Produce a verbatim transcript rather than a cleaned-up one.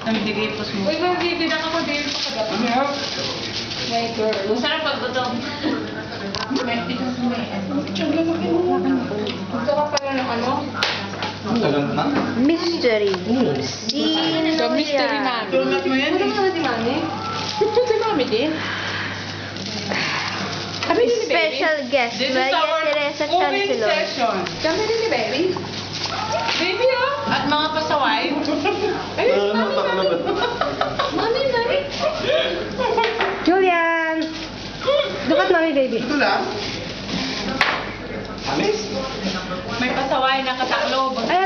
Namigipos mo. Uy, magbibilang ako din sa kagabi. My girl. Masarap pag butong. May isang may ano. Gusto ka pala ng ano? Mystery. Sino The mystery yan? namin. Tulad mo yan. Ano naman si Mami? Si Mami din. Kami din ni Baby. Special guest. This is Maria our Teresa moving Chancellor. session. Kami din ni Baby. Baby, oh. At mga pasaway. Ayun, Mami, Mami. Mami, Mami. Julian! Look at mommy, baby. Ito lang. Amis? May pasaway na kataklob. Ay,